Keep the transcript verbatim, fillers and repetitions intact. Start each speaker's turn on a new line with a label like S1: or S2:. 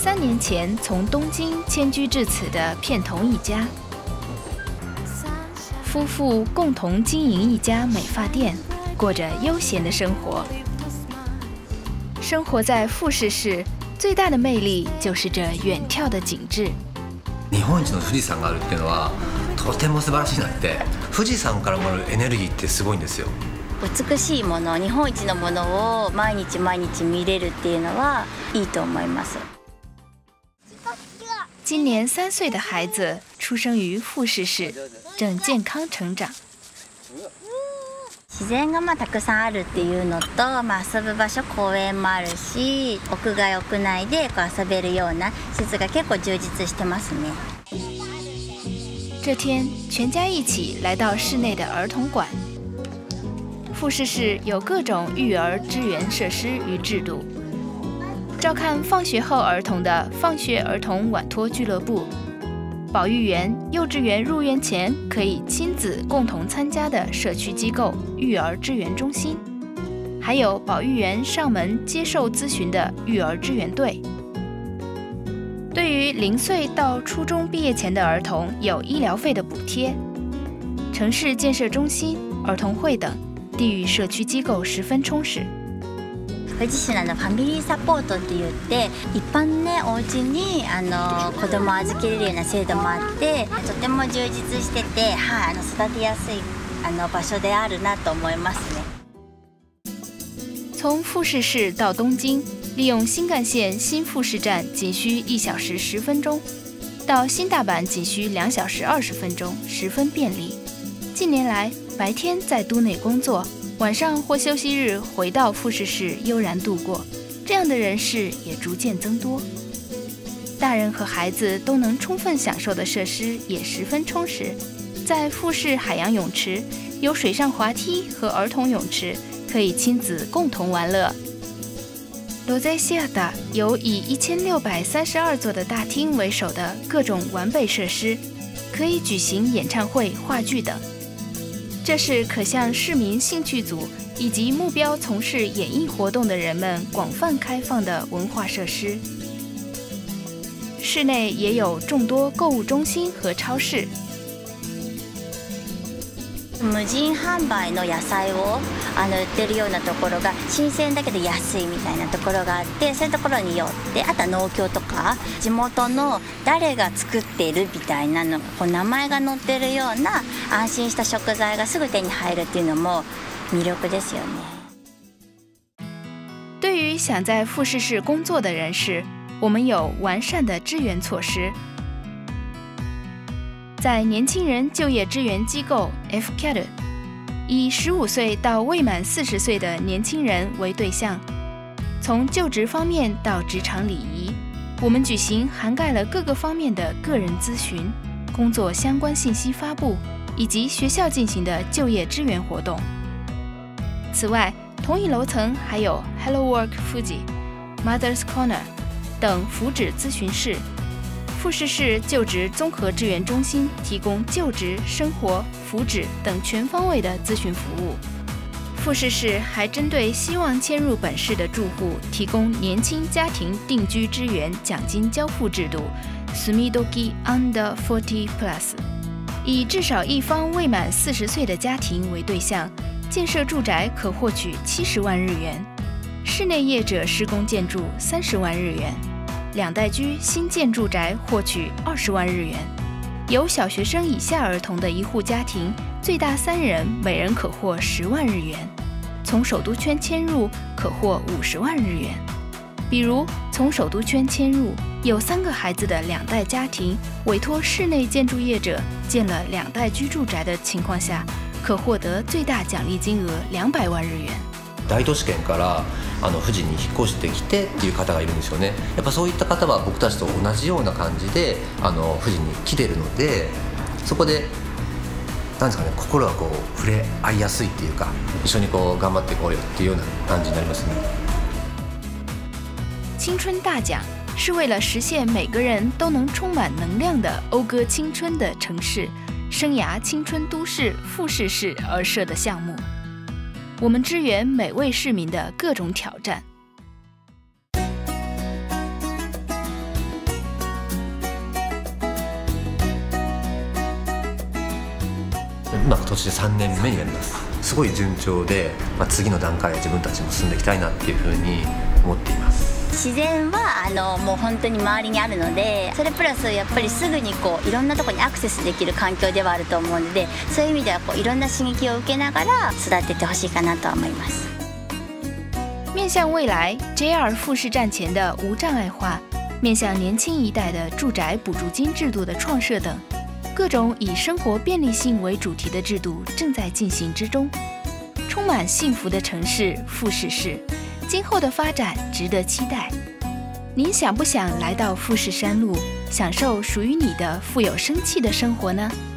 S1: 三年前从东京迁居至此的片桐一家。夫妇共同经营一家美发店，过着悠闲的生活。生活在富士市，最大的魅力就是这远眺的景致。
S2: 日本一の富士山があるっていうのはとても素晴らしいなって。富士山からもらうエネルギーってすごいんですよ。
S3: 美しいもの、日本一のものを毎日毎日見れるっていうのはいいと思います。
S1: 今年三岁的孩子出生于富士市，正健康成长。
S3: 自然がまあたくさんあるっていうのと、まあ、遊ぶ場所公園もあるし、屋外屋内でこう遊べるような施設が結構充実してますね。
S1: 这天，全家一起来到市内的儿童馆。富士市有各种育儿支援设施与制度，照看放学后儿童的放学儿童晚托俱乐部，保育员幼稚园入园前可以亲子共同参加的社区机构育儿支援中心，还有保育员上门接受咨询的育儿支援队。对于零岁到初中毕业前的儿童有医疗费的补贴，城市建设中心、儿童会等地域社区機構十分充實。
S3: 富士市のファミリーサポートって言って、一般ねお家にあの子供を預けれるような制度もあって、とても充実してて、はい、あの育てやすいあの場所であるなと思いますね。
S1: 从富士市到东京，利用新干线新富士站仅需一小时十分钟，到新大阪仅需两小时二十分钟，十分便利。近年来，白天在都内工作，晚上或休息日回到富士市悠然度过，这样的人士也逐渐增多。大人和孩子都能充分享受的设施也十分充实。在富士海洋泳池有水上滑梯和儿童泳池，可以亲子共同玩乐。ロゼシアタ有以一千六百三十二座的大厅为首的各种完备设施，可以举行演唱会、话剧等。这是可向市民兴趣组以及目标从事演艺活动的人们广泛开放的文化设施。市内也有众多购物中心和超市。
S3: 無人販売の野菜をあの売ってるようなところが新鮮だけど安いみたいなところがあって、そういうところに寄って、あとは農協とか地元の誰が作っているみたいなのこう名前が載ってるような安心した食材がすぐ手に入るっていうのも魅力ですよね。
S1: 对于想在富士市工作的人士，我们有完善的支援措施。在年轻人就业支援机构 F C A D， 以十五岁到未满四十岁的年轻人为对象，从就职方面到职场礼仪，我们举行涵盖了各个方面的个人咨询、工作相关信息发布以及学校进行的就业支援活动。此外，同一楼层还有 Hello Work Fuji、Mother's Corner 等福祉咨询室。富士市就职综合支援中心提供就职、生活、福祉等全方位的咨询服务。富士市还针对希望迁入本市的住户提供年轻家庭定居支援奖金交付制度 Sumidoki Under forty plus， 以至少一方未满四十岁的家庭为对象，建设住宅可获取七十万日元，室内业者施工建筑三十万日元。两代居新建住宅获取二十万日元，有小学生以下儿童的一户家庭，最大三人，每人可获十万日元。从首都圈迁入可获五十万日元。比如从首都圈迁入，有三个孩子的两代家庭委托室内建筑业者建了两代居住宅的情况下，可获得最大奖励金额两百万日元。
S2: 大都市圏からあの富士に引っ越してきてっていう方がいるんですよね。やっぱそういった方は僕たちと同じような感じであの富士に来てるので、そこでなんですかね、心がこう触れ合いやすいっていうか、一緒にこう頑張っていこうよっていうような感じになりますね。
S1: 青春大奖是为了实现每个人都能充满能量的讴歌青春的城市生涯青春都市富士市而设的项目。我们支援每位市民的各种挑战。
S2: 今今年でさんねんめになります。すごい順調で、まあ、次の段階へ自分たちも進んでいきたいなっていうふうに思っています。
S3: 自然はあのもう本当に周りにあるので、それプラスやっぱりすぐにこういろんなところにアクセスできる環境ではあると思うので、そういう意味ではこういろんな刺激を受けながら育ててほしいかなとは思います。
S1: 面向未来 J R 富士站前的无障碍化，面向年轻一代的住宅补助金制度的创设等，各种以生活便利性为主题的制度正在进行之中。充满幸福的城市富士市，今后的发展值得期待。您想不想来到富士山路，享受属于你的富有生气的生活呢？